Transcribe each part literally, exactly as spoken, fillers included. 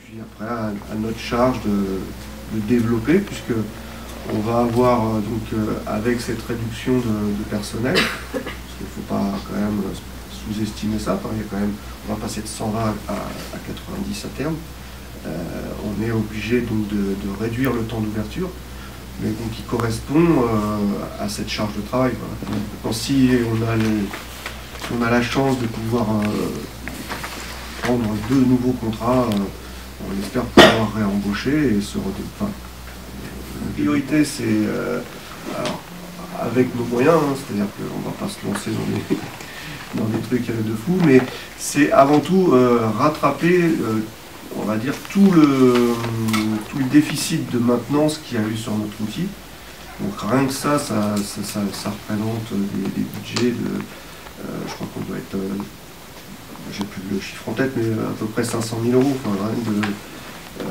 puis après à, à notre charge de, de développer, puisque on va avoir euh, donc euh, avec cette réduction de, de personnel, parce qu'il ne faut pas quand même sous-estimer ça, il y a quand même, on va passer de cent vingt à, à quatre-vingt-dix à terme, euh, on est obligé donc de, de réduire le temps d'ouverture, mais donc qui correspond euh, à cette charge de travail. Voilà. Donc, si on a, les, si on a la chance de pouvoir euh, prendre deux nouveaux contrats, euh, on espère pouvoir réembaucher et se redonner. Enfin, la priorité, c'est euh, alors, avec nos moyens, hein, c'est-à-dire qu'on ne va pas se lancer dans des, dans des trucs de fou, mais c'est avant tout euh, rattraper, euh, on va dire, tout le, tout le déficit de maintenance qu'il y a eu sur notre outil. Donc rien que ça, ça, ça, ça, ça représente des, des budgets de, euh, je crois qu'on doit être, euh, j'ai plus le chiffre en tête, mais à peu près cinq cent mille euros, enfin, rien de, euh,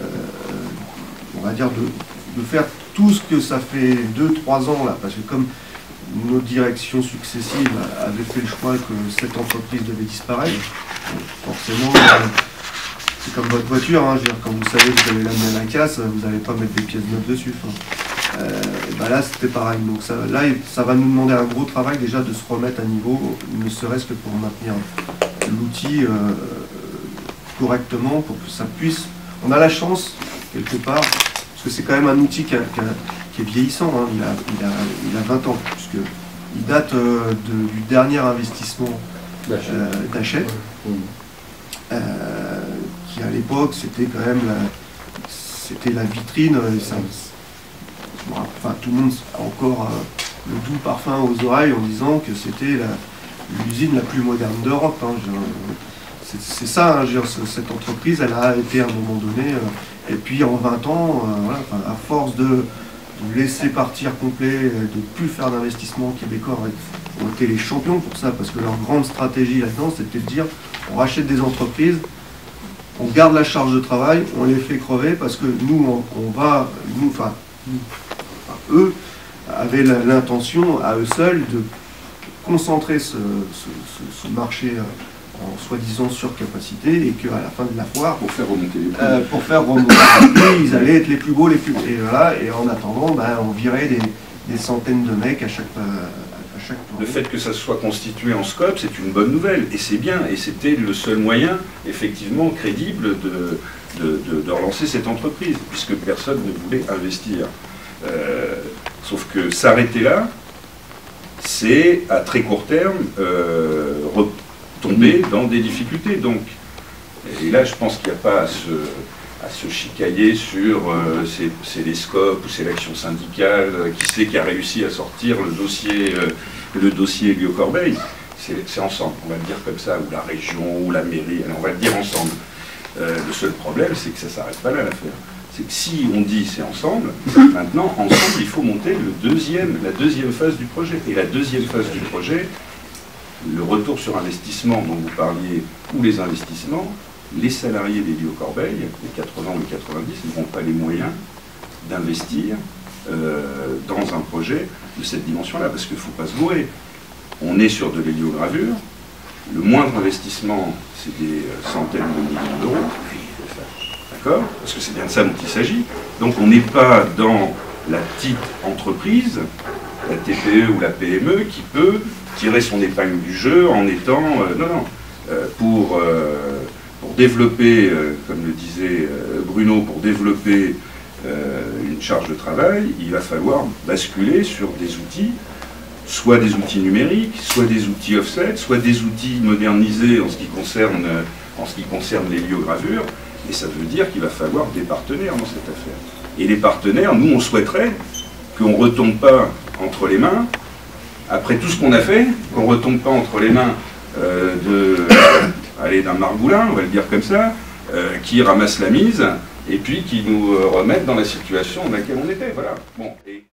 on va dire, de, de faire tout ce que ça fait deux trois ans là, parce que comme nos directions successives avaient fait le choix que cette entreprise devait disparaître, forcément, euh, c'est comme votre voiture, hein, je veux dire, quand vous savez que vous allez l'amener à la casse, vous n'allez pas mettre des pièces neuves dessus. Enfin, euh, ben là, c'était pareil. Donc ça, là, ça va nous demander un gros travail déjà de se remettre à niveau, ne serait-ce que pour maintenir l'outil euh, correctement, pour que ça puisse... On a la chance, quelque part, parce que c'est quand même un outil qui, a, qui, a, qui est vieillissant, hein, il, a, il, a, il a vingt ans, puisqu'il date euh, de, du dernier investissement euh, d'Hachette. Ouais. Euh, qui à l'époque c'était quand même la, c'était la vitrine, et ça, enfin, tout le monde a encore euh, le doux parfum aux oreilles en disant que c'était l'usine la, la plus moderne d'Europe. Hein, c'est ça, hein, dire, cette entreprise, elle a été à un moment donné, euh, et puis en vingt ans, euh, voilà, enfin, à force de, de laisser partir complet, de ne plus faire d'investissement, Québécois ont été les champions pour ça, parce que leur grande stratégie là-dedans, c'était de dire, on rachète des entreprises, on garde la charge de travail, on les fait crever, parce que nous, on, on va, nous, enfin, nous, enfin, eux, avaient l'intention, à eux seuls, de concentrer ce, ce, ce, ce marché en soi-disant surcapacité, et qu'à la fin de la foire, pour faire remonter les prix, euh, pour faire remonter les prix, ils allaient être les plus beaux, les plus... Et voilà, et en attendant, ben, on virait des, des centaines de mecs à chaque... À chaque le fait que ça soit constitué en scope, c'est une bonne nouvelle, et c'est bien, et c'était le seul moyen, effectivement, crédible de, de, de, de relancer cette entreprise, puisque personne ne voulait investir. Euh, sauf que s'arrêter là, c'est à très court terme euh, retomber dans des difficultés. Donc, et là, je pense qu'il n'y a pas à se, à se chicailler sur euh, c'est les scopes ou c'est l'action syndicale, euh, qui c'est qui a réussi à sortir le dossier, euh, le dossier Lio-Corbeil. C'est ensemble, on va le dire comme ça, ou la région, ou la mairie, on va le dire ensemble. Euh, le seul problème, c'est que ça ne s'arrête pas là l'affaire. C'est que si on dit c'est ensemble, maintenant, ensemble, il faut monter le deuxième, la deuxième phase du projet. Et la deuxième phase du projet, le retour sur investissement dont vous parliez, ou les investissements, les salariés des Lio-Corbeil, les quatre-vingts ou les quatre-vingt-dix, n'auront pas les moyens d'investir euh, dans un projet de cette dimension-là, parce qu'il ne faut pas se bourrer. On est sur de l'héliogravure, le moindre investissement, c'est des centaines de millions d'euros. D'accord? Parce que c'est bien de ça dont il s'agit. Donc on n'est pas dans la petite entreprise, la T P E ou la P M E, qui peut tirer son épingle du jeu en étant... Euh, non, non. Euh, pour, euh, pour développer, euh, comme le disait euh, Bruno, pour développer euh, une charge de travail, il va falloir basculer sur des outils, soit des outils numériques, soit des outils offset, soit des outils modernisés en ce qui concerne, en ce qui concerne l'héliogravure. Et ça veut dire qu'il va falloir des partenaires dans cette affaire. Et les partenaires, nous, on souhaiterait qu'on ne retombe pas entre les mains, après tout ce qu'on a fait, qu'on ne retombe pas entre les mains euh, de, euh, d'un margoulin, on va le dire comme ça, euh, qui ramasse la mise, et puis qui nous euh, remette dans la situation dans laquelle on était. Voilà. Bon, et